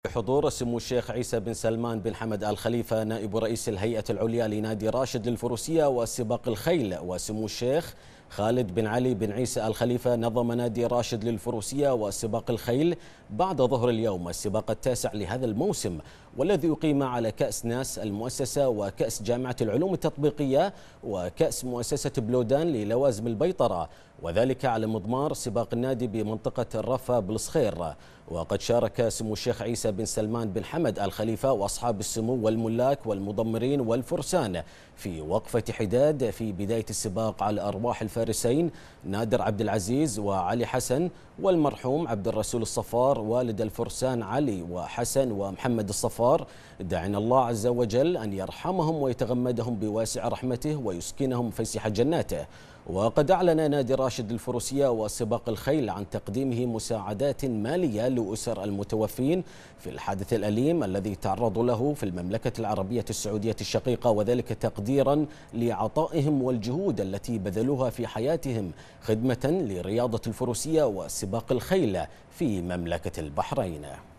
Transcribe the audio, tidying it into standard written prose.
بحضور سمو الشيخ عيسى بن سلمان بن حمد آل خليفة نائب رئيس الهيئة العليا لنادي راشد للفروسية وسباق الخيل، وسمو الشيخ خالد بن علي بن عيسى آل خليفة نظم نادي راشد للفروسية وسباق الخيل بعد ظهر اليوم السباق التاسع لهذا الموسم، والذي أقيم على كأس ناس المؤسسة وكأس جامعة العلوم التطبيقية وكأس مؤسسة بلودان للوازم البيطرة، وذلك على مضمار سباق النادي بمنطقة الرفة بالصخير. وقد شارك سمو الشيخ عيسى بن سلمان بن حمد آل خليفة وأصحاب السمو والملاك والمضمرين والفرسان في وقفة حداد في بداية السباق على أرواح الفارسين نادر عبد العزيز وعلي حسن والمرحوم عبد الرسول الصفار والد الفرسان علي وحسن ومحمد الصفار، داعين الله عز وجل أن يرحمهم ويتغمدهم بواسع رحمته ويسكنهم فسيح جناته. وقد أعلن نادي راشد للفروسية وسباق الخيل عن تقديمه مساعدات مالية لأسر المتوفين في الحادث الأليم الذي تعرضوا له في المملكة العربية السعودية الشقيقة، وذلك تقديرا لعطائهم والجهود التي بذلوها في حياتهم خدمة لرياضة الفروسية وسباق الخيل في مملكة البحرين.